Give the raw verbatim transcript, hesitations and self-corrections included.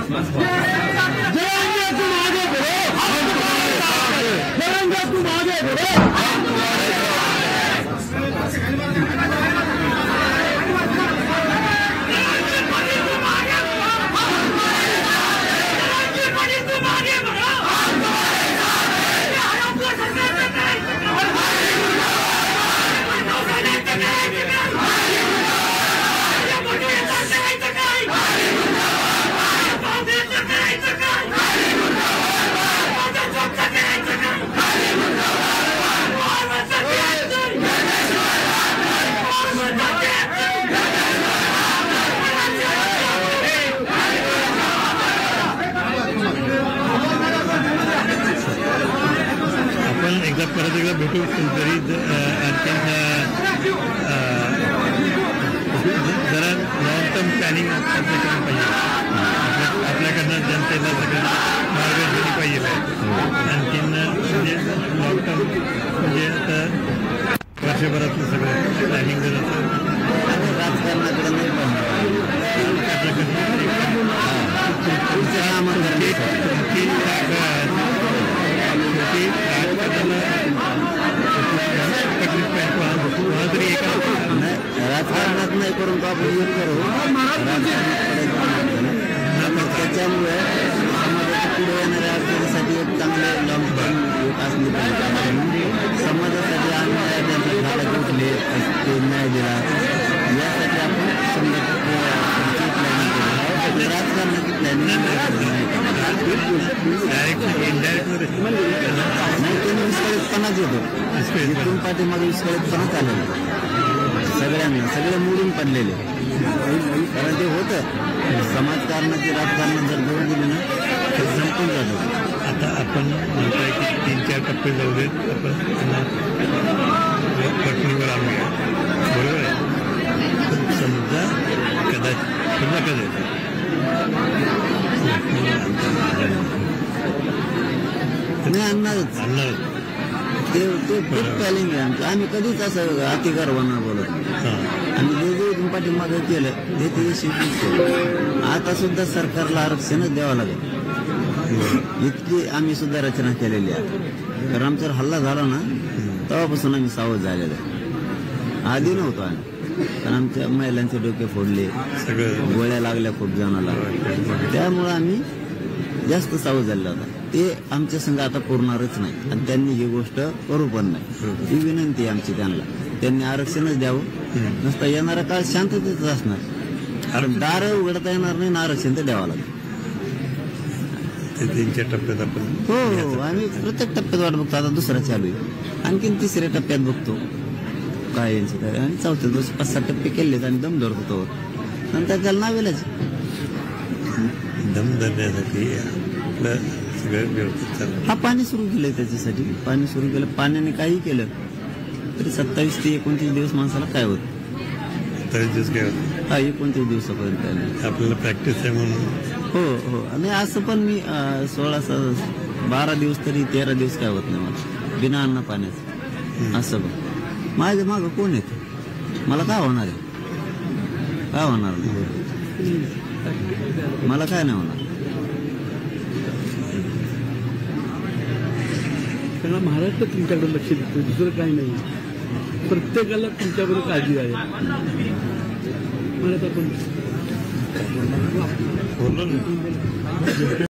तुम आगे बढ़ो, तुम आगे बढ़ो। एकदा परत एकदा भेटू तरी आणखी जरा लॉंग टर्म प्लॅनिंग आपल्याकडे पाहिजे. आपल्याकडनं जनतेला सगळं मार्गदर्शन पाहिजे. आणखीन म्हणजे लॉंग टर्म म्हणजे आता वर्षभरातलं सगळं प्लॅनिंग जर असं राजकारणाकडे नाही राजकारणात नाही परंतु आपण येऊन करू त्याच्यामुळे समाजाच्या पुढे येणाऱ्या अडचणीसाठी एक चांगले लॉंग टर्म असले पाहिजे. समाजासाठी अन्याय त्यांच्या उठले ते न्याय दिला यासाठी आपण समजा प्लॅनिंग केली. राजकारणाची प्लॅनिंग नाही त्यांनी विस्कळीतपणाच येतो. इथून पाठीमागे विस्कळीतपणाच आलेलं सगळ्यांना सगळे मोडून पडलेले कारण ते होतं समाजकारणाची राजकारण जर जोड दिली ना तर संपून जातो. आता आपण म्हणतोय की तीन चार टप्पे जाऊ देत आपण पटणीवर आणूया बरोबर आहे. समजा कदाचित समजा कदाचित नाही आणणारच आणणारच ते ते खूप प्लॅनिंग आहे आमचं. आम्ही कधीच असं अतिगर्वांना बोलत नाही. आम्ही जे जे इथून पाठीमागे केलं ते ते शिकून केलं. आता सुद्धा सरकारला आरक्षणच द्यावं लागेल इतकी आम्ही सुद्धा रचना केलेली आहे. कारण आमच्यावर हल्ला झाला ना तेव्हापासून आम्ही सावध झालेलो आहे. आधी नव्हतो आम्ही कारण आमच्या महिलांचे डोके फोडले गोळ्या लागल्या खूप जणाला त्यामुळं आम्ही जास्त सावध झालेला होता. ते आमच्या संघ आता पुरणारच नाही आणि त्यांनी ही गोष्ट करू पण नाही. ही विनंती आहे आमची त्यांना. त्यांनी आरक्षणच द्यावं. नुसता येणारा काळ शांततेच असणार. दार उघडता येणार नाही ना आरक्षण तर द्यावं लागेल. तीनच्या टप्प्यात आपण हो हो आम्ही प्रत्येक टप्प्यात वाट बघतो. आता दुसरा चालू आहे आणखीन तिसऱ्या टप्प्यात बघतो काय यांचं काय. आणि चौथ्या दिवशी पाच सात टप्पे केलेत आणि दम धरतो नंतर त्याला नावेलाच दम धरण्यासाठी आपलं सगळं व्यवस्थित चाललं. हा पाणी सुरू केलंय त्याच्यासाठी. पाणी सुरू केलं पाण्याने काही केलं तरी सत्तावीस ते एकोणतीस दिवस माणसाला काय होत. सत्तावीस दिवस काय होत हा एकोणतीस दिवसापर्यंत आपल्याला प्रॅक्टिस आहे म्हणून. हो हो आणि असं पण मी सोळा बारा दिवस तरी तेरा दिवस काय होत नाही मला बिना अन्न पाण्याचं. असं पण माझ्या मागं कोण येते मला काय होणार आहे. काय होणार नाही मला काय नाही होणार. त्यांना महाराष्ट्र तुमच्याकडे लक्ष देतो दुसरं काही नाही. प्रत्येकाला तुमच्याबरोबर काळजी आहे. मला तर आपण